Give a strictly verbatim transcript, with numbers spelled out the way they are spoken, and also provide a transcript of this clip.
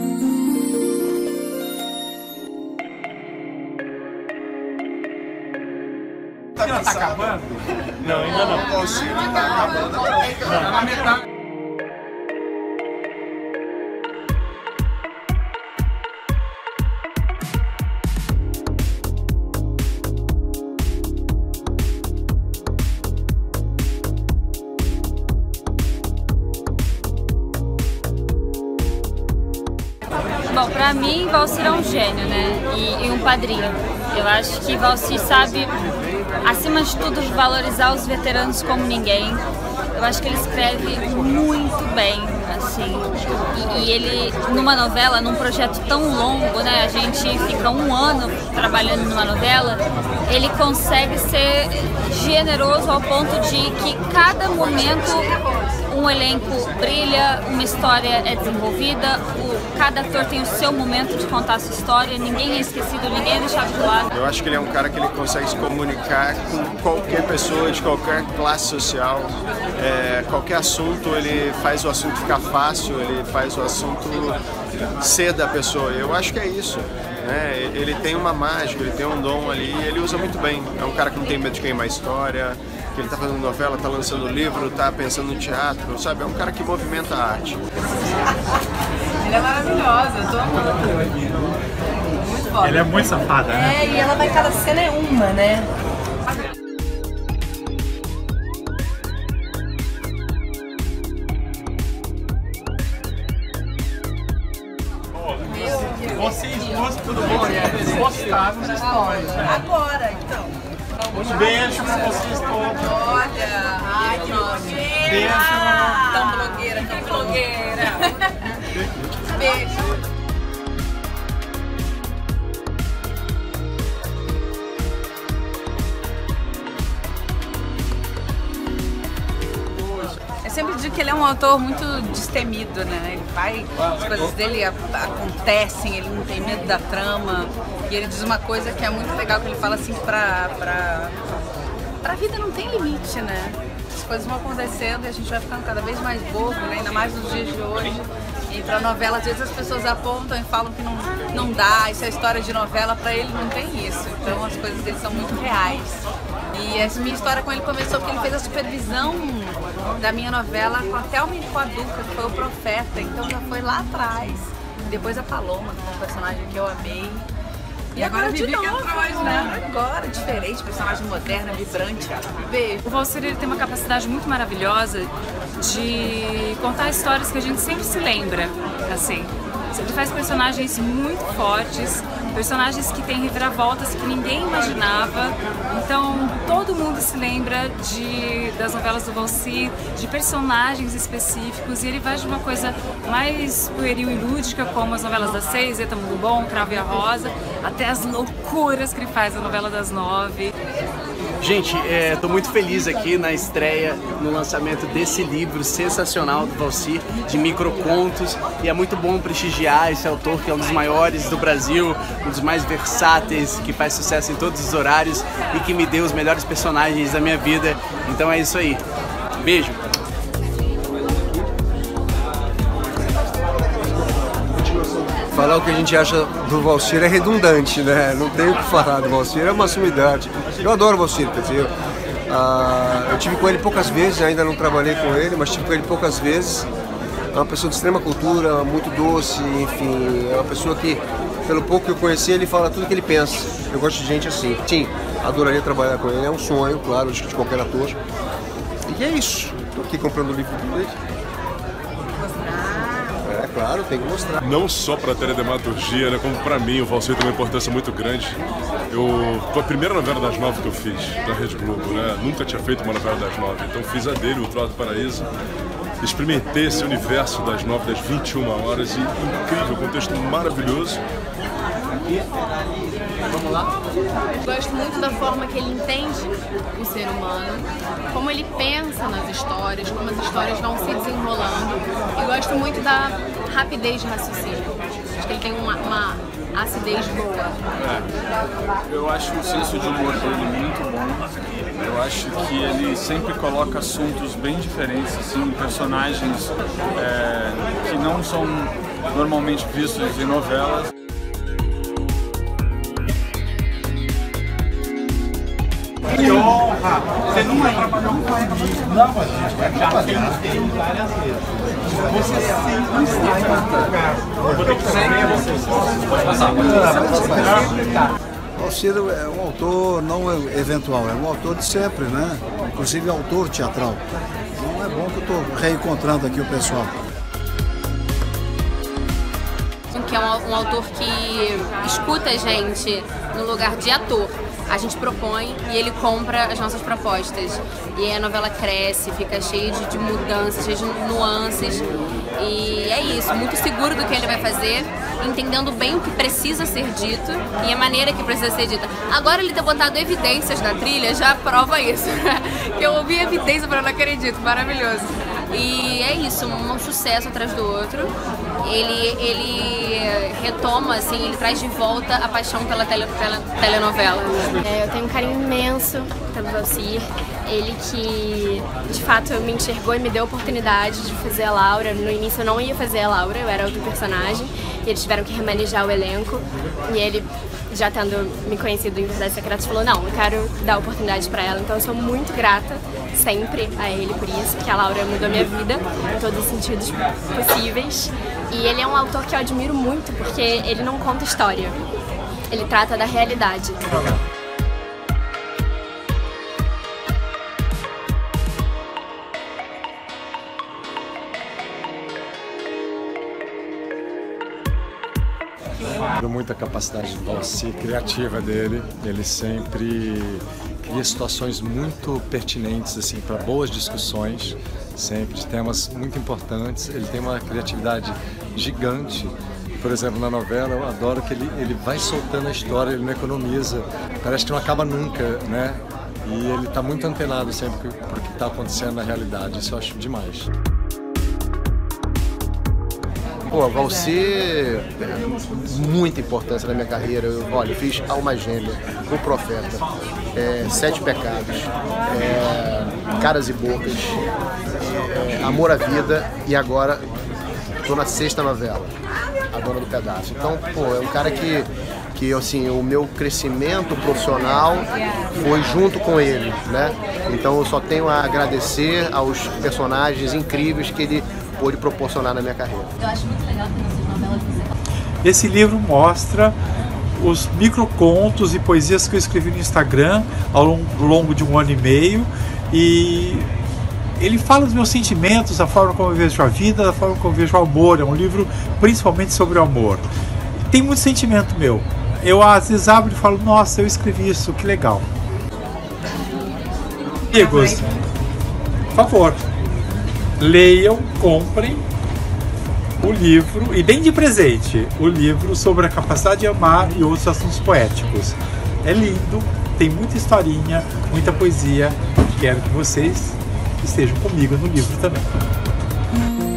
Ela tá acabando? Não, ainda não. O Valsir tá acabando. Tá na metade. Bom, pra mim, Valsir é um gênio, né? E, e um padrinho. Eu acho que Valsir sabe, acima de tudo, valorizar os veteranos como ninguém. Eu acho que ele escreve muito bem, assim. E, e ele, numa novela, num projeto tão longo, né? A gente fica um ano trabalhando numa novela, ele consegue ser generoso ao ponto de que cada momento um elenco brilha, uma história é desenvolvida, o, cada ator tem o seu momento de contar a sua história, ninguém é esquecido, ninguém é deixado de lado. Eu acho que ele é um cara que ele consegue se comunicar com qualquer pessoa de qualquer classe social, é, qualquer assunto, ele faz o assunto ficar fácil, ele faz o assunto ser da pessoa. Eu acho que é isso. Né? Ele tem uma mágica, ele tem um dom ali e ele usa muito bem. É um cara que não tem medo de queimar a história, que ele tá fazendo novela, tá lançando livro, tá pensando no teatro, sabe? É um cara que movimenta a arte. Ela é maravilhosa, eu tô amando. Muito foda. Ela é muito safada, né? É, e ela vai, cada cena é uma, né? Vocês duas, tudo bom? Postaram as histórias. Agora, então. Um beijo pra vocês todos. Olha, ai que blogueira. Beijo. Tão blogueira, tão blogueira. Beijo. Eu sempre digo que ele é um autor muito destemido, né? Ele vai, as coisas dele acontecem, ele não tem medo da trama. E ele diz uma coisa que é muito legal, que ele fala assim, pra, pra, pra vida não tem limite, né? As coisas vão acontecendo e a gente vai ficando cada vez mais bobo, né? Ainda mais nos dias de hoje. E pra novela, às vezes as pessoas apontam e falam que não, não dá, isso é história de novela, pra ele não tem isso. Então as coisas dele são muito reais. E essa minha história com ele começou porque ele fez a supervisão da minha novela até o com a Duca, que foi o Profeta, então já foi lá atrás. Depois a Paloma, que é um personagem que eu amei. E agora, agora de novo, né? Agora, diferente, personagem moderna, vibrante. Beijo. O Valsir, ele tem uma capacidade muito maravilhosa de contar histórias que a gente sempre se lembra, assim. Ele faz personagens muito fortes, personagens que têm reviravoltas que ninguém imaginava. Então, todo mundo se lembra de, das novelas do Valsir, de personagens específicos, e ele vai de uma coisa mais pueril e lúdica, como as novelas das seis, Eta Mundo Bom, Cravo e a Rosa, até as loucuras que ele faz na novela das nove. Gente, estou é, muito feliz aqui na estreia, no lançamento desse livro sensacional do Valsir, de microcontos, e é muito bom prestigiar esse autor que é um dos maiores do Brasil, um dos mais versáteis, que faz sucesso em todos os horários e que me deu os melhores personagens da minha vida. Então é isso aí. Beijo! Falar o que a gente acha do Valsir é redundante, né? Não tem o que falar do Valsir, é uma sumidade. Eu adoro o Valsir, quer dizer, ah, eu tive com ele poucas vezes, ainda não trabalhei com ele, mas tive com ele poucas vezes. É uma pessoa de extrema cultura, muito doce, enfim, é uma pessoa que, pelo pouco que eu conheci, ele fala tudo o que ele pensa. Eu gosto de gente assim. Sim, adoraria trabalhar com ele, é um sonho, claro, acho que de qualquer ator. E é isso, estou aqui comprando o livro dele. É claro, tem que mostrar. Não só para a teledramaturgia, né, como para mim, o Valsir tem uma importância muito grande. Eu, foi a primeira novela das nove que eu fiz, da Rede Globo, né? Nunca tinha feito uma novela das nove, então fiz a dele, O Trono do Paraíso. Experimentei esse universo das nove, das vinte e uma horas, e incrível, contexto maravilhoso. Vamos lá? Gosto muito da forma que ele entende o ser humano, como ele pensa nas histórias, como as histórias vão se desenrolando. E gosto muito da rapidez de raciocínio. Acho que ele tem uma, uma acidez boa. É, eu acho o senso de humor dele muito bom. Eu acho que ele sempre coloca assuntos bem diferentes, assim, personagens é, que não são normalmente vistos em novelas. Que honra! Você não vai trabalhar com ele. Não, mas a gente vai trabalhar várias vezes. Você sempre está em algum lugar. Vou ter que sair vocês. Pode passar, pode passar. Valsir é um autor não eventual, é um autor de sempre, né? Inclusive é autor teatral. Então é bom que eu estou reencontrando aqui o pessoal. Que é um, um autor que escuta a gente no lugar de ator. A gente propõe e ele compra as nossas propostas. E aí a novela cresce, fica cheia de, de mudanças, cheia de nuances. E é isso, muito seguro do que ele vai fazer, entendendo bem o que precisa ser dito e a maneira que precisa ser dita. Agora ele ter botado evidências na trilha já prova isso. Que eu ouvi evidência para não acredito, maravilhoso. E é isso, um sucesso atrás do outro. Ele, ele retoma, assim, ele traz de volta a paixão pela, tele, pela telenovela. É, eu tenho um carinho imenso pelo Valsir. Ele que, de fato, me enxergou e me deu a oportunidade de fazer a Laura. No início eu não ia fazer a Laura, eu era outro personagem. E eles tiveram que remanejar o elenco. E ele, já tendo me conhecido em Verdades Secretas, falou, não, eu quero dar oportunidade pra ela. Então eu sou muito grata sempre a ele por isso, porque a Laura mudou minha vida em todos os sentidos possíveis. E ele é um autor que eu admiro muito, porque ele não conta história, ele trata da realidade. Muita capacidade de Valsir, criativa dele, ele sempre cria situações muito pertinentes assim para boas discussões, sempre de temas muito importantes. Ele tem uma criatividade gigante. Por exemplo, na novela eu adoro que ele, ele vai soltando a história, ele não economiza, parece que não acaba nunca, né? E ele está muito antenado sempre para o que está acontecendo na realidade, isso eu acho demais. Pô, Valsir, muita importância na minha carreira. Eu, olha, eu fiz Alma Gêmea, O Profeta, é, Sete Pecados, é, Caras e Bocas, é, Amor à Vida e agora estou na sexta novela, A Dona do Pedaço. Então, pô, é um cara que, que assim, o meu crescimento profissional foi junto com ele, né? Então eu só tenho a agradecer aos personagens incríveis que ele pôde proporcionar na minha carreira. Eu acho muito legal ter essas novelas. Esse livro mostra os microcontos e poesias que eu escrevi no Instagram ao longo de um ano e meio, e ele fala dos meus sentimentos, a forma como eu vejo a vida, a forma como eu vejo o amor. É um livro principalmente sobre o amor. Tem muito sentimento meu. Eu às vezes abro e falo, nossa, eu escrevi isso, que legal. Amigos, por favor, leiam, comprem o livro, e bem de presente, o livro sobre a capacidade de amar e outros assuntos poéticos. É lindo, tem muita historinha, muita poesia. Quero que vocês estejam comigo no livro também.